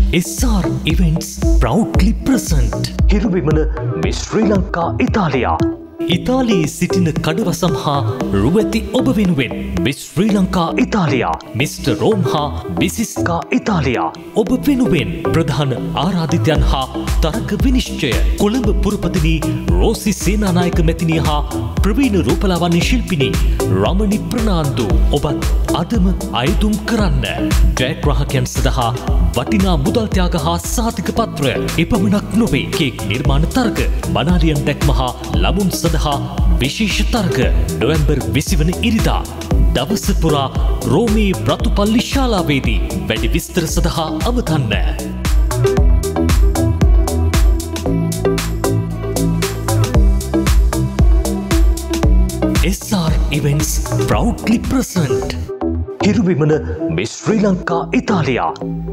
SR Events proudly present Hiru Vimana Miss Sri Lanka Italia. ඉතාලියේ සිටින කඩවසම් හා රුවැති ඔබ වෙනුවෙන් මිස් ශ්‍රී ලංකා ඉතාලියා මිස්ටර් රෝම් හා විසිස්කා ඉතාලියා ඔබ වෙනුවෙන් ප්‍රධාන ආරාධිතයන් හා තරග විනිශ්චය කොළඹ පුරපතිනි රෝසි සේනානායක මැතිණිය හා ප්‍රවීණ රූපලාවන්‍ය ශිල්පිනී රමණි ප්‍රනාන්දු ඔබත් අදම අයදුම් කරන්න ජයග්‍රාහකයන් සඳහා වටිනා මුදල් ත්‍යාග හා සහතික පත්‍රය එපමණක් නොවේ කේක් නිර්මාණ තරග මනාලියන් දැක්ම හා ලබුන් සඳහා විශේෂ තරග නොවැම්බර් 20 වන ඉරිදා දවස පුරා රෝමේ රතුපල්ලි ශාලාවේදී වැඩි විස්තර සඳහා අමතන්න. SR Events proudly present Hiru Vimana Miss Sri Lanka Italia.